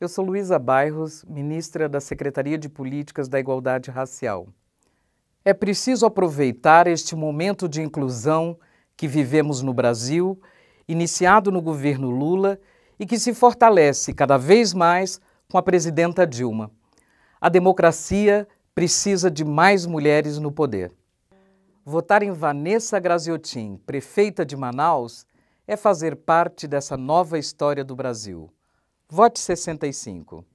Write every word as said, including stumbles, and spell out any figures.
Eu sou Luísa Bairros, ministra da Secretaria de Políticas da Igualdade Racial. É preciso aproveitar este momento de inclusão que vivemos no Brasil, iniciado no governo Lula e que se fortalece cada vez mais com a presidenta Dilma. A democracia precisa de mais mulheres no poder. Votar em Vanessa Graziotin, prefeita de Manaus, é fazer parte dessa nova história do Brasil. Vote sessenta e cinco.